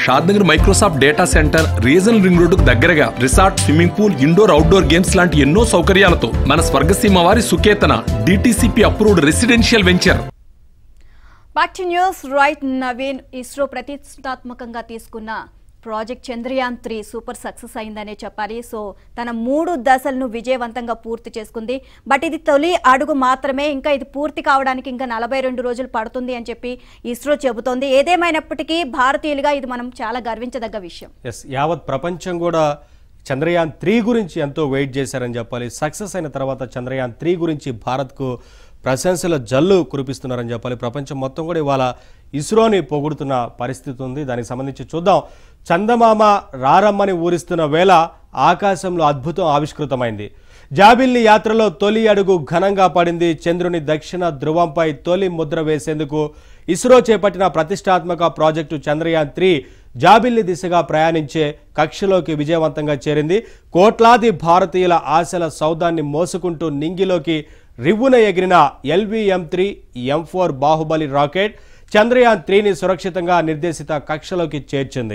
Shadnagar Microsoft data centre regional ring రోడ్డుకు దగ్గరగా resort, swimming pool, indoor outdoor games లాంటి ఎన్నో సౌకర్యాలతో మన స్వర్గసీమ వారి Suketana DTCP approved residential venture. Back to news. Right Naveen, ISRO ప్రతిష్టాత్మకంగా తీసుకున్న ప్రాజెక్ట్ చంద్రయాన్ 3 సూపర్ సక్సెస్ అయిందనే చెప్పాలి. సో తన 3 దశలను విజయవంతంగా పూర్తి చేసుకుంది. బట్ ఇది తొలి అడుగు మాత్రమే, ఇంకా ఇది పూర్తి కావడానికి ఇంకా 42 రోజులు పడుతుంది అని చెప్పి ఇస్రో చెబుతోంది. ఏదేమైనప్పటికీ భారతీయులుగా ఇది మనం చాలా గర్వించదగ్గ విషయం. యావత్ ప్రపంచం కూడా చంద్రయాన్ 3 గురించి ఎంతో వెయిట్ చేశారని చెప్పాలి. సక్సెస్ అయిన తర్వాత చంద్రయాన్ 3 గురించి భారత్కు ప్రశంసల జల్లు కురిపిస్తున్నారని చెప్పాలి. ప్రపంచం మొత్తం కూడా ఇవాళ ఇస్రోని పొగుడుతున్న పరిస్థితి ఉంది. దానికి సంబంధించి చూద్దాం. చందమామ రారమ్మని ఊరిస్తున్న వేళ ఆకాశంలో అద్భుతం ఆవిష్కృతమైంది. జాబిల్లి యాత్రలో తొలి అడుగు ఘనంగా పడింది. చంద్రుని దక్షిణ ధ్రువంపై తొలి ముద్ర వేసేందుకు ఇస్రో చేపట్టిన ప్రతిష్టాత్మక ప్రాజెక్టు చంద్రయాన్ 3 జాబిల్లి దిశగా ప్రయాణించే కక్షలోకి విజయవంతంగా చేరింది. కోట్లాది భారతీయుల ఆశల సౌదాన్ని మోసుకుంటూ నింగిలోకి రివ్వున ఎగిరిన LVM-3 M4 Baahubali rocket Chandrayaan 3ని సురక్షితంగా నిర్దేశిత కక్షలోకి చేర్చింది.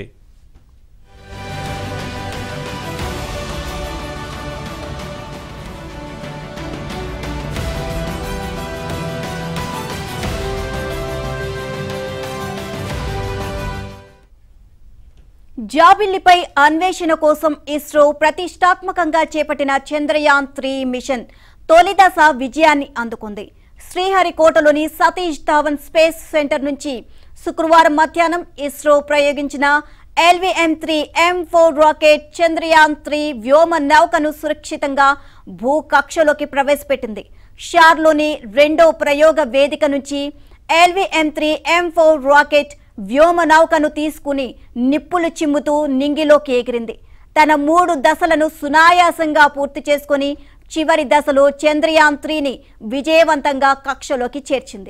జాబిల్లిపై అన్వేషణ కోసం ఇస్రో ప్రతిష్టాత్మకంగా చేపట్టిన చంద్రయాన్ 3 మిషన్ తొలి దశ విజయాన్ని అందుకుంది. శ్రీహరికోటలోని సతీష్ ధావన్ స్పేస్ సెంటర్ నుంచి శుక్రవారం మధ్యాహ్నం ఇస్రో ప్రయోగించిన LVM-3 M4 రాకెట్ చంద్రయాన్ 3 వ్యోమ నౌకను సురక్షితంగా భూకక్షలోకి ప్రవేశపెట్టింది. షార్లోని 2వ ప్రయోగ వేదిక నుంచి LVM-3 M4 రాకెట్ వ్యోమ నౌకను తీసుకుని నిప్పులు చిమ్ముతూ నింగిలోకి ఎగిరింది. తన 3 దశలను సునాయాసంగా పూర్తి చేసుకుని చివరి దశలో చంద్రయాన్ 3ని విజయవంతంగా కక్షలోకి చేర్చింది.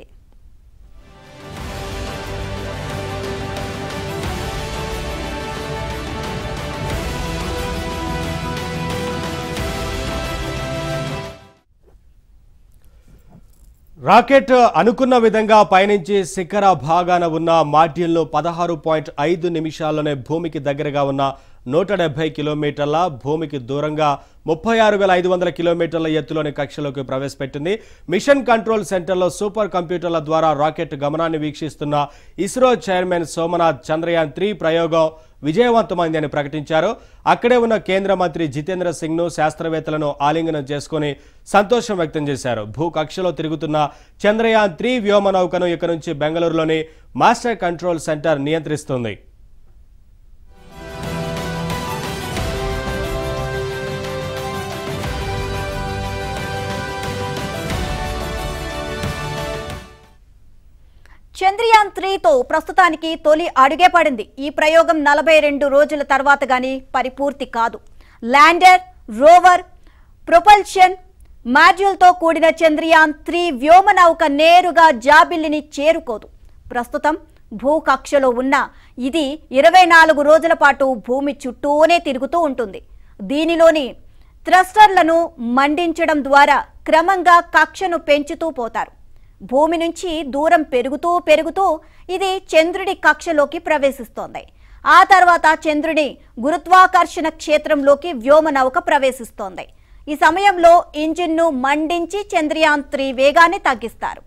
రాకెట్ అనుకున్న విధంగా పయనించి శిఖర భాగాన ఉన్న మాడ్యూల్ను 16.5 నిమిషాల్లోనే భూమికి దగ్గరగా ఉన్న 170 కిలోమీటర్ల, భూమికి దూరంగా 36,500 కిలోమీటర్ల ఎత్తులోని కక్షలోకి ప్రవేశపెట్టింది. మిషన్ కంట్రోల్ సెంటర్లో సూపర్ కంప్యూటర్ల ద్వారా రాకెట్ గమనాన్ని వీక్షిస్తున్న ఇస్రో చైర్మన్ సోమనాథ్ చంద్రయాన్ 3 ప్రయోగం విజయవంతమైందని ప్రకటించారు. అక్కడే ఉన్న కేంద్ర మంత్రి జితేంద్ర సింగ్ను, శాస్త్రవేత్తలను ఆలింగనం చేసుకుని సంతోషం వ్యక్తం చేశారు. భూకక్షలో తిరుగుతున్న చంద్రయాన్ 3 వ్యోమ నౌకను ఇక నుంచి బెంగళూరులోని మాస్టర్ కంట్రోల్ సెంటర్ నియంత్రిస్తుంది. చంద్రయాన్ 3తో ప్రస్తుతానికి తొలి అడుగే పడింది. ఈ ప్రయోగం 42 రోజుల తర్వాత గానీ పరిపూర్తి కాదు. ల్యాండర్, రోవర్, ప్రొపల్షన్ మాడ్యూల్తో కూడిన చంద్రయాన్ 3 వ్యోమ నౌక నేరుగా జాబిల్లిని చేరుకోదు. ప్రస్తుతం భూకక్షలో ఉన్న ఇది 24 రోజుల పాటు భూమి చుట్టూనే తిరుగుతూ ఉంటుంది. దీనిలోని థ్రస్టర్లను మండించడం ద్వారా క్రమంగా కక్షను పెంచుతూ పోతారు. భూమి నుంచి దూరం పెరుగుతూ ఇది చంద్రుడి కక్షలోకి ప్రవేశిస్తోంది. ఆ తర్వాత చంద్రుడి గురుత్వాకర్షణ క్షేత్రంలోకి వ్యోమ నౌక ప్రవేశిస్తోంది. ఈ సమయంలో ఇంజిన్ను మండించి చంద్రయాన్ 3 వేగాన్ని తగ్గిస్తారు.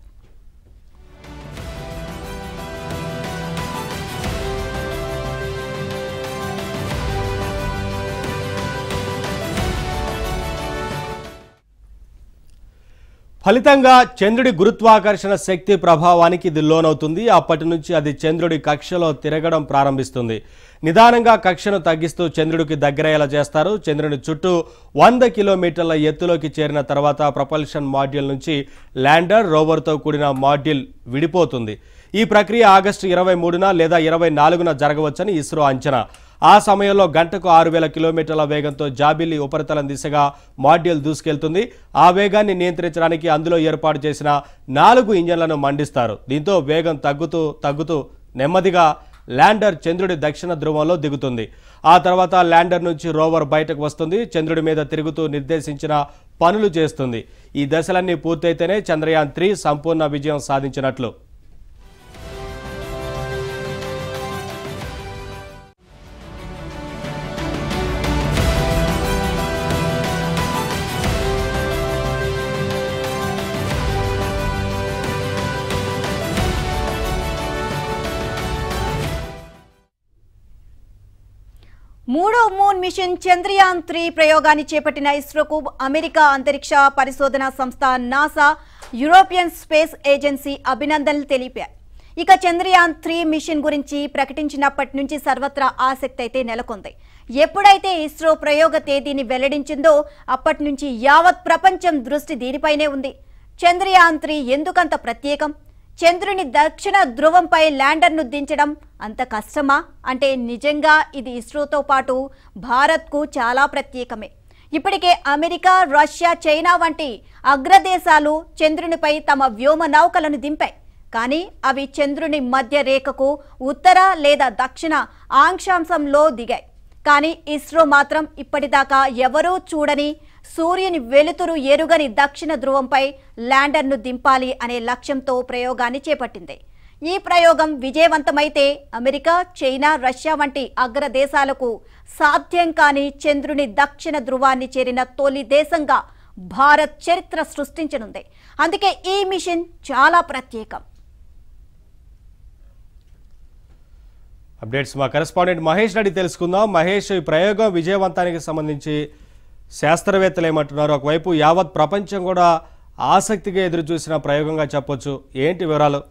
ఫలితంగా చంద్రుడి గురుత్వాకర్షణ శక్తి ప్రభావానికి ఇది లోనవుతుంది. అప్పటి నుంచి అది చంద్రుడి కక్షలో తిరగడం ప్రారంభిస్తుంది. నిదానంగా కక్షను తగ్గిస్తూ చంద్రుడికి దగ్గరయ్యేలా చేస్తారు. చంద్రుని చుట్టూ 100 కిలోమీటర్ల ఎత్తులోకి చేరిన తర్వాత ప్రపల్షన్ మాడ్యూల్ నుంచి ల్యాండర్, రోవర్తో కూడిన మాడ్యూల్ విడిపోతుంది. ఈ ప్రక్రియ ఆగస్టు 23న లేదా 24న జరగవచ్చని ఇస్రో అంచనా. ఆ సమయంలో గంటకు 6,000 కిలోమీటర్ల వేగంతో జాబిల్లి ఉపరితలం దిశగా మాడ్యూల్ దూసుకెళ్తుంది. ఆ వేగాన్ని నియంత్రించడానికి అందులో ఏర్పాటు చేసిన 4 ఇంజన్లను మండిస్తారు. దీంతో వేగం తగ్గుతూ నెమ్మదిగా ల్యాండర్ చంద్రుడి దక్షిణ ధ్రువంలో దిగుతుంది. ఆ తర్వాత ల్యాండర్ నుంచి రోవర్ బయటకు వస్తుంది. చంద్రుడి మీద తిరుగుతూ నిర్దేశించిన పనులు చేస్తుంది. ఈ దశలన్నీ పూర్తయితేనే చంద్రయాన్ 3 సంపూర్ణ విజయం సాధించినట్లు. మూడో మూన్ మిషన్ చంద్రయాన్-3 ప్రయోగాన్ని చేపట్టిన ఇస్రోకు అమెరికా అంతరిక్ష పరిశోధన సంస్థ నాసా, యూరోపియన్ స్పేస్ ఏజెన్సీ అభినందనలు తెలిపాయి. ఇక చంద్రయాన్-3 మిషన్ గురించి ప్రకటించినప్పటి నుంచి సర్వత్రా ఆసక్తి అయితే నెలకొంది. ఎప్పుడైతే ఇస్రో ప్రయోగ తేదీని వెల్లడించిందో అప్పటి నుంచి యావత్ ప్రపంచం దృష్టి దీనిపైనే ఉంది. చంద్రయాన్-3 ఎందుకంత ప్రత్యేకం? చంద్రుని దక్షిణ ధ్రువంపై ల్యాండర్ను దించడం అంత కష్టమా అంటే నిజంగా ఇది ఇస్రోతో పాటు భారత్కు చాలా ప్రత్యేకమే. ఇప్పటికే అమెరికా, రష్యా, చైనా వంటి అగ్రదేశాలు చంద్రునిపై తమ వ్యోమ నౌకలను దింపాయి. కానీ అవి చంద్రుని మధ్య రేఖకు ఉత్తర లేదా దక్షిణ ఆంక్షాంశంలో దిగాయి. కానీ ఇస్రో మాత్రం ఇప్పటిదాకా ఎవరూ చూడని, సూర్యుని వెలుతురు ఎరుగని దక్షిణ ధ్రువంపై ల్యాండర్ను దింపాలి అనే లక్ష్యంతో ప్రయోగాన్ని చేపట్టింది. ఈ ప్రయోగం విజయవంతమైతే అమెరికా, చైనా, రష్యా వంటి అగ్రదేశాలకు సాధ్యం కాని చంద్రుని దక్షిణ ధ్రువాన్ని చేరిన తొలి దేశంగా భారత్ చరిత్ర సృష్టించనుంది. అందుకే ఈ మిషన్ చాలా ప్రత్యేకం. అప్డేట్స్ మా కరెస్పాండెంట్ మహేష్ రెడ్డి తెలుసుకుందాం. మహేష్, ఈ ప్రయోగం విజయవంతానికి సంబంధించి శాస్త్రవేత్తలు ఏమంటున్నారు? ఒకవైపు యావత్ ప్రపంచం కూడా ఆసక్తిగా ఎదురు చూసిన ప్రయోగంగా చెప్పొచ్చు. ఏంటి వివరాలు?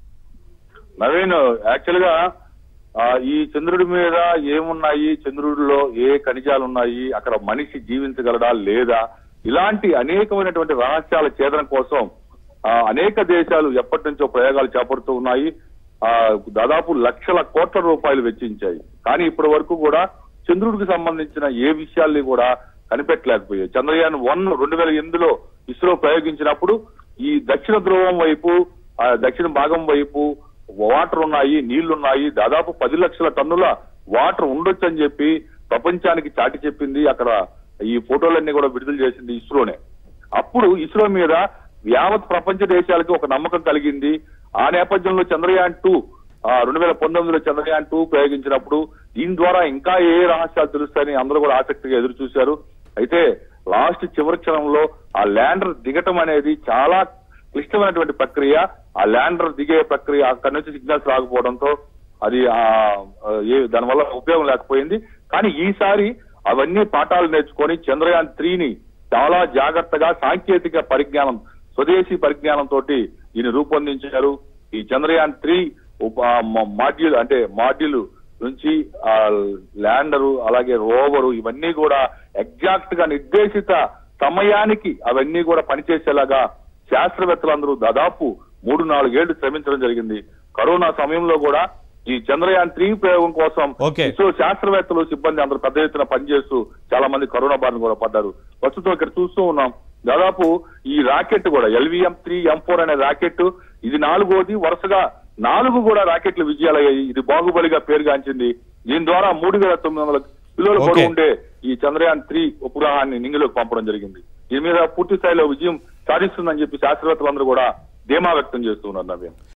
నవీన్, యాక్చువల్ గా ఈ చంద్రుడి మీద ఏమున్నాయి, చంద్రుడిలో ఏ ఖనిజాలు ఉన్నాయి, అక్కడ మనిషి జీవించగలడా లేదా, ఇలాంటి అనేకమైనటువంటి రహస్యాల ఛేదన కోసం అనేక దేశాలు ఎప్పటి నుంచో ప్రయోగాలు చేపడుతూ ఉన్నాయి. దాదాపు లక్షల కోట్ల రూపాయలు వెచ్చించాయి. కానీ ఇప్పటి వరకు కూడా చంద్రుడికి సంబంధించిన ఏ విషయాల్ని కూడా కనిపెట్టలేకపోయాయి. చంద్రయాన్-1 2008లో ఇస్రో ప్రయోగించినప్పుడు ఈ దక్షిణ ధ్రువం వైపు, దక్షిణ భాగం వైపు వాటర్ ఉన్నాయి, నీళ్లున్నాయి, దాదాపు 10 లక్షల టన్నుల వాటర్ ఉండొచ్చు అని చెప్పి ప్రపంచానికి చాటి చెప్పింది. అక్కడ ఈ ఫోటోలన్నీ కూడా విడుదల చేసింది ఇస్రోనే. అప్పుడు ఇస్రో మీద యావత్ ప్రపంచ దేశాలకి ఒక నమ్మకం కలిగింది. ఆ నేపథ్యంలో చంద్రయాన్-2 2019లో చంద్రయాన్-2 ప్రయోగించినప్పుడు దీని ద్వారా ఇంకా ఏ రహస్యాలు తెలుస్తాయని అందరూ కూడా ఆసక్తిగా ఎదురు చూశారు. అయితే లాస్ట్ చివరి క్షణంలో ఆ ల్యాండర్ దిగటం అనేది చాలా క్లిష్టమైనటువంటి ప్రక్రియ. ఆ ల్యాండర్ దిగే ప్రక్రియ అక్కడి నుంచి సిగ్నల్స్ రాకపోవడంతో అది దానివల్ల ఉపయోగం లేకపోయింది. కానీ ఈసారి అవన్నీ పాఠాలు నేర్చుకొని చంద్రయాన్-3ని చాలా జాగ్రత్తగా సాంకేతిక పరిజ్ఞానం, స్వదేశీ పరిజ్ఞానంతో దీన్ని రూపొందించారు. ఈ చంద్రయాన్-3 మాడ్యూల్ నుంచి ల్యాండరు, అలాగే రోవరు, ఇవన్నీ కూడా ఎగ్జాక్ట్ గా నిర్దేశిత సమయానికి అవన్నీ కూడా పనిచేసేలాగా శాస్త్రవేత్తలందరూ దాదాపు 3-4 ఏళ్లు శ్రమించడం జరిగింది. కరోనా సమయంలో కూడా ఈ చంద్రయాన్-3 ప్రయోగం కోసం ఇస్రో శాస్త్రవేత్తలు, సిబ్బంది అందరూ పెద్ద ఎత్తున పనిచేస్తూ చాలా మంది కరోనా బారిన కూడా పడ్డారు. ప్రస్తుతం ఇక్కడ చూస్తూ ఉన్నాం, దాదాపు ఈ రాకెట్ కూడా LVM-3 M4 అనే రాకెట్, ఇది 4వది. వరుసగా 4 కూడా రాకెట్లు విజయాలయ్యాయి. ఇది బాహుబలిగా పేరుగాంచింది. దీని ద్వారా 3900 కిలోల బరువు ఉండే ఈ చంద్రయాన్-3 ఉపగ్రహాన్ని నింగిలోకి పంపడం జరిగింది. దీని మీద పూర్తి స్థాయిలో విజయం సాధిస్తుందని చెప్పి శాస్త్రవేత్తలందరూ కూడా ధీమా వ్యక్తం చేస్తున్నారు. నవీన్.